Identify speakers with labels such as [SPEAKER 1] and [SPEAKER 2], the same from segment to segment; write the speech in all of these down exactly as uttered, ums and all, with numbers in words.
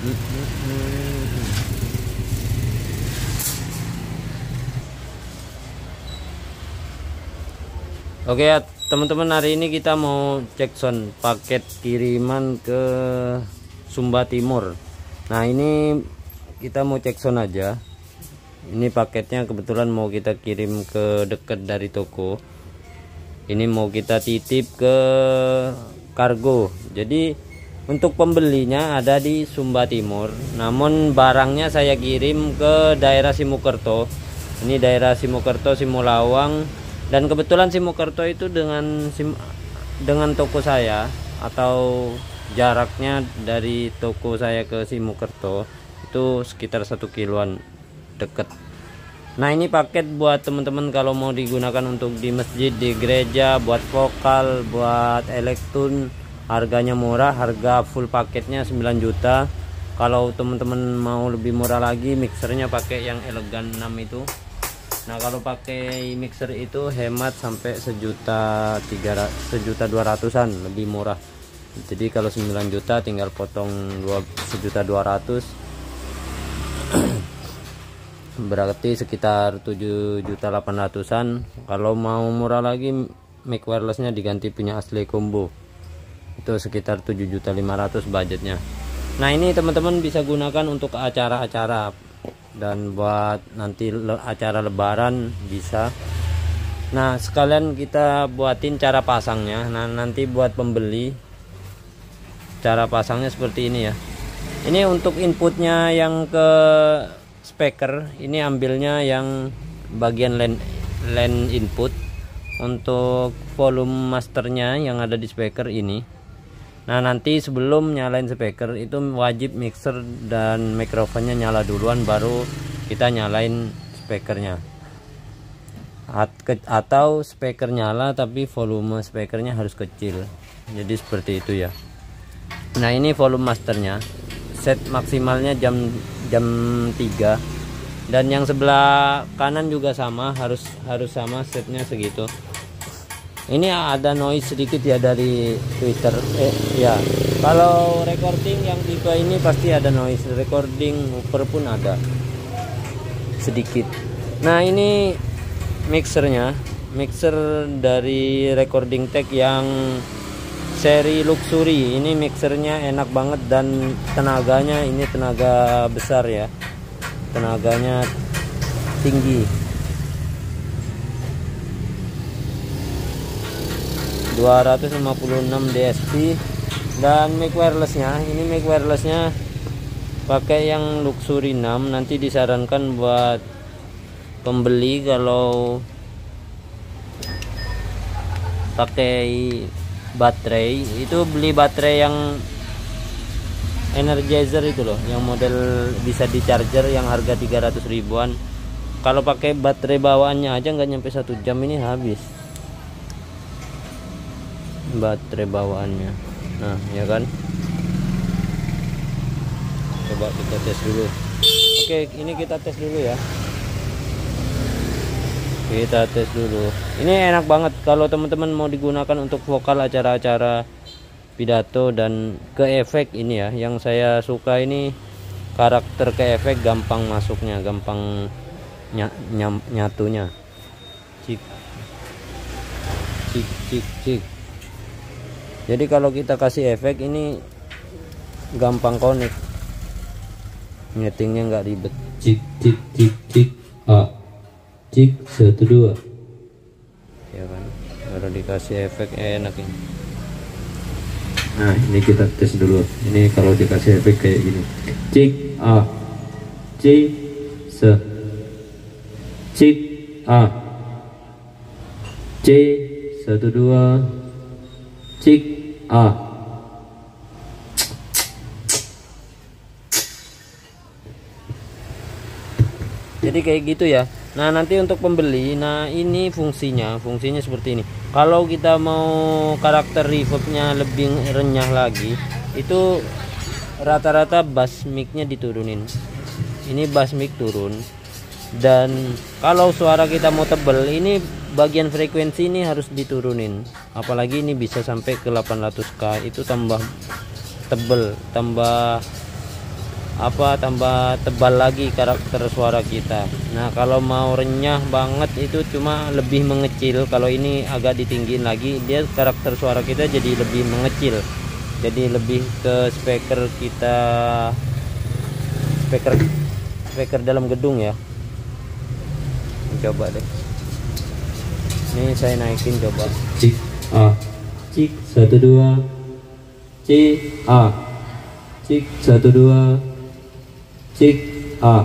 [SPEAKER 1] Oke ya teman-teman, hari ini kita mau cek sound paket kiriman ke Sumba Timur. Nah ini kita mau cek sound aja. Ini paketnya kebetulan mau kita kirim ke dekat dari toko. Ini mau kita titip ke kargo. Jadi untuk pembelinya ada di Sumba Timur, namun barangnya saya kirim ke daerah Simokerto. Ini daerah Simokerto, Simolawang. Dan kebetulan Simokerto itu dengan sim, dengan toko saya, atau jaraknya dari toko saya ke Simokerto itu sekitar satu kiloan, deket. Nah ini paket buat teman-teman kalau mau digunakan untuk di masjid, di gereja, buat vokal, buat elektron. Harganya murah, harga full paketnya sembilan juta. Kalau teman-teman mau lebih murah lagi, mixernya pakai yang elegan enam itu. Nah kalau pakai mixer itu hemat sampai sejuta tiga sejuta dua ratusan, lebih murah. Jadi kalau sembilan juta tinggal potong dua sejuta dua ratus, berarti sekitar tujuh juta delapan ratusan. Kalau mau murah lagi, mic wirelessnya diganti punya asli combo, itu sekitar tujuh juta lima ratus budgetnya. Nah ini teman-teman bisa gunakan untuk acara-acara dan buat nanti le acara lebaran bisa. Nah sekalian kita buatin cara pasangnya. Nah nanti buat pembeli, cara pasangnya seperti ini ya. Ini untuk inputnya yang ke speaker, ini ambilnya yang bagian line, line input. Untuk volume masternya yang ada di speaker ini. Nah nanti sebelum nyalain speaker itu wajib mixer dan mikrofonnya nyala duluan, baru kita nyalain speakernya. Atau speaker nyala tapi volume speakernya harus kecil, jadi seperti itu ya. Nah ini volume masternya, set maksimalnya jam jam tiga, dan yang sebelah kanan juga sama, harus harus sama setnya segitu. Ini ada noise sedikit ya dari Twitter. Eh ya, kalau recording yang tipe ini pasti ada noise. Recording woofer pun ada sedikit. Nah ini mixernya, mixer dari Recording Tech yang seri Luxury. Ini mixernya enak banget dan tenaganya ini tenaga besar ya, tenaganya tinggi. dua ratus lima puluh enam D S P. Dan mic wirelessnya, ini mic wirelessnya pakai yang Luxury enam. Nanti disarankan buat pembeli kalau pakai baterai itu beli baterai yang Energizer itu loh, yang model bisa di charger yang harga tiga ratus ribuan. Kalau pakai baterai bawaannya aja nggak nyampe satu jam ini habis baterai bawaannya. Nah ya kan, coba kita tes dulu. Oke ini kita tes dulu ya, kita tes dulu. Ini enak banget kalau teman-teman mau digunakan untuk vokal, acara-acara pidato dan ke efek. Ini ya yang saya suka, ini karakter ke efek gampang masuknya, gampang ny nyam nyatunya. Cik cik cik cik. Jadi kalau kita kasih efek ini gampang connect, nyetingnya nggak ribet.
[SPEAKER 2] Cik cik cik cik a cik satu dua
[SPEAKER 1] ya kan, kalau dikasih efek enak ini.
[SPEAKER 2] Nah ini kita tes dulu. Ini kalau dikasih efek kayak gini, cik a cik se cik a c satu dua cik a.
[SPEAKER 1] Jadi kayak gitu ya. Nah nanti untuk pembeli, nah ini fungsinya fungsinya seperti ini. Kalau kita mau karakter reverbnya lebih renyah lagi, itu rata-rata bass mic-nya diturunin. Ini bass mic turun. Dan kalau suara kita mau tebel, ini bagian frekuensi ini harus diturunin. Apalagi ini bisa sampai ke delapan ratus K, itu tambah tebel, tambah apa tambah tebal lagi karakter suara kita. Nah kalau mau renyah banget itu cuma lebih mengecil, kalau ini agak ditinggiin lagi, dia karakter suara kita jadi lebih mengecil, jadi lebih ke speaker kita, speaker speaker dalam gedung ya. Coba deh, ini saya naikin coba.
[SPEAKER 2] Cik A, cik satu dua, C A, cik satu dua, cik A.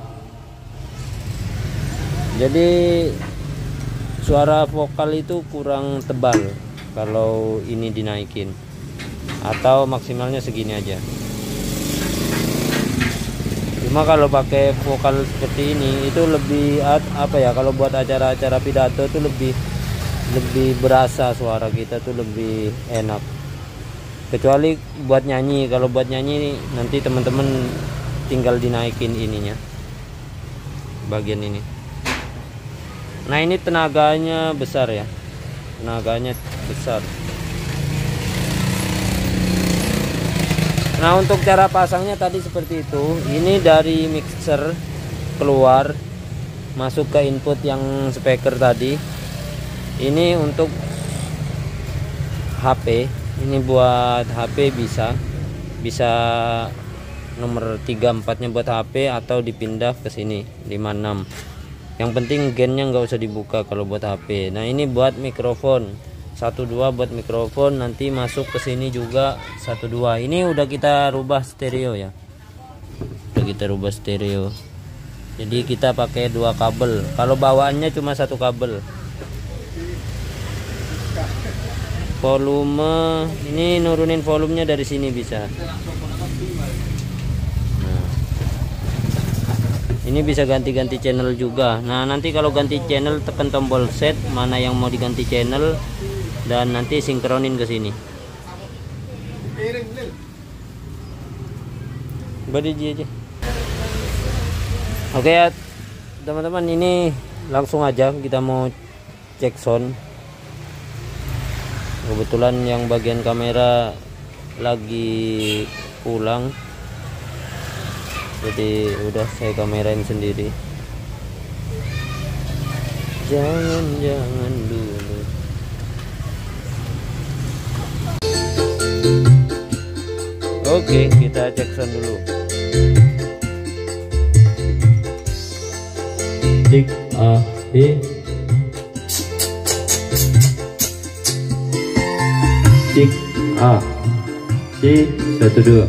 [SPEAKER 1] Jadi suara vokal itu kurang tebal kalau ini dinaikin, atau maksimalnya segini aja. Cuma kalau pakai vokal seperti ini itu lebih apa ya, kalau buat acara-acara pidato itu lebih lebih berasa suara kita tuh lebih enak. Kecuali buat nyanyi, kalau buat nyanyi nanti teman-teman tinggal dinaikin ininya, bagian ini. Nah ini tenaganya besar ya, tenaganya besar. Nah untuk cara pasangnya tadi seperti itu. Ini dari mixer keluar masuk ke input yang speaker tadi. Ini untuk H P, ini buat H P bisa bisa nomor tiga empat nya buat H P atau dipindah ke sini lima enam. Yang penting gennya nggak usah dibuka kalau buat H P. Nah ini buat mikrofon satu dua, buat mikrofon nanti masuk ke sini juga satu dua. Ini udah kita rubah stereo ya, udah kita rubah stereo, jadi kita pakai dua kabel. Kalau bawaannya cuma satu kabel. Volume ini nurunin volumenya dari sini bisa. Ini bisa ganti-ganti channel juga. Nah nanti kalau ganti channel tekan tombol set mana yang mau diganti channel dan nanti sinkronin ke sini. Badi aja. Oke ya teman-teman, ini langsung aja kita mau cek sound. Kebetulan yang bagian kamera lagi pulang, jadi udah saya kamerain sendiri. Jangan-jangan dulu. Oke, kita cek sound dulu.
[SPEAKER 2] Cek A B, cek A C satu dua.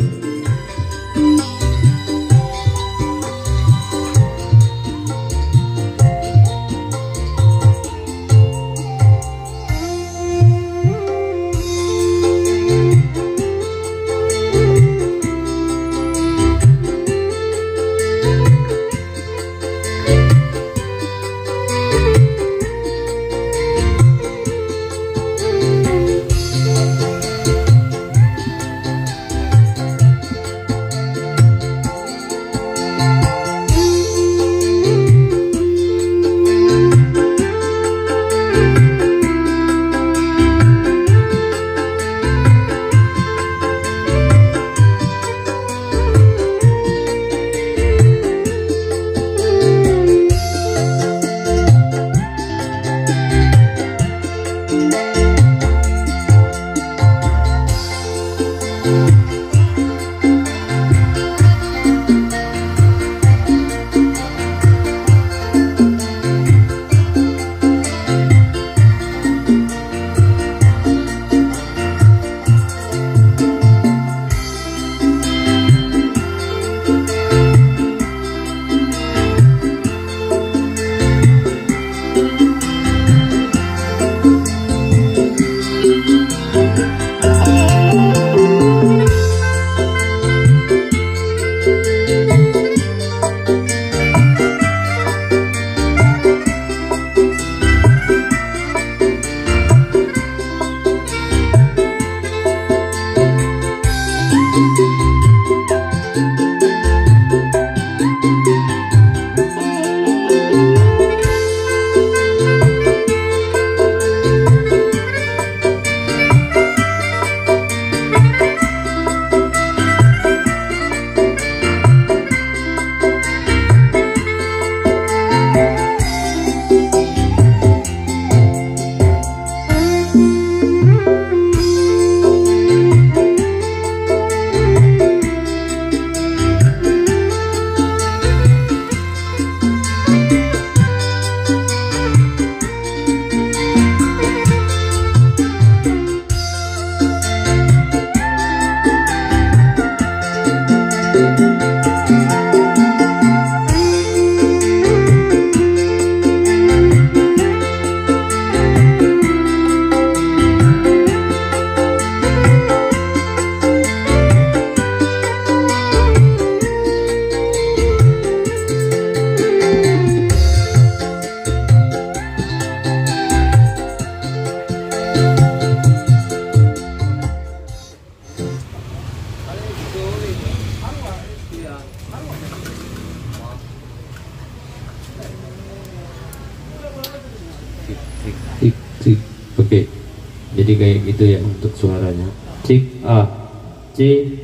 [SPEAKER 2] kayak gitu ya untuk suaranya. Cik A, C.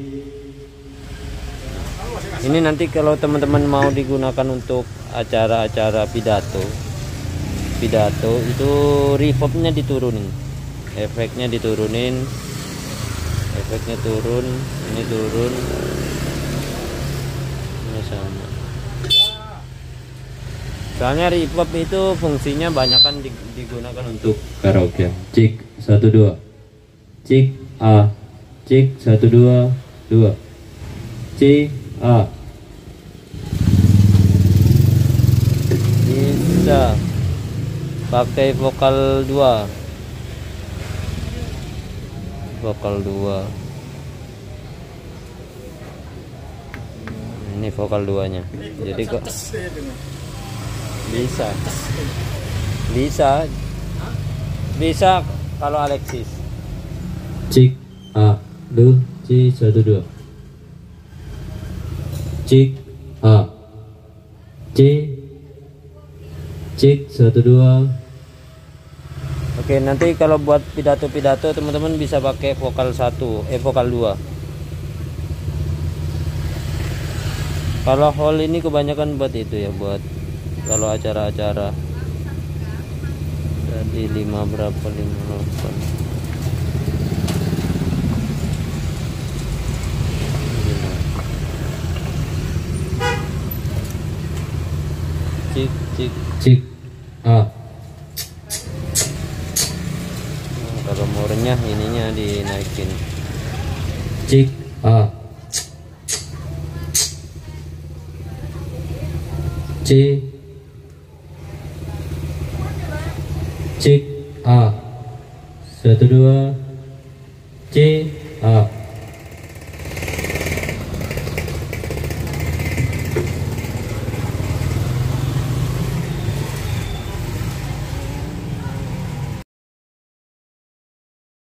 [SPEAKER 1] Ini nanti kalau teman-teman mau digunakan untuk acara-acara pidato pidato itu reverbnya diturunin, efeknya diturunin, efeknya turun, ini turun, ini sama. Soalnya reverb itu fungsinya banyak kan digunakan untuk
[SPEAKER 2] Karaoke. Cik satu dua. Cik A, cik satu dua dua. C A.
[SPEAKER 1] Bisa pakai vokal dua, vokal dua. Ini vokal duanya. Jadi kok bisa, bisa, bisa kalau Alexis.
[SPEAKER 2] Cik A, lu C satu dua. Cik A, C, cik satu dua.
[SPEAKER 1] Oke, nanti kalau buat pidato-pidato teman-teman bisa pakai vokal satu, eh vokal dua. Kalau hall ini kebanyakan buat itu ya, buat kalau acara-acara. Tadi lima berapa, lima delapan. Cik cik
[SPEAKER 2] Cik A.
[SPEAKER 1] Nah, kalau mau renyah ininya dinaikin.
[SPEAKER 2] Cik A. C. Cik A. Satu dua. C A.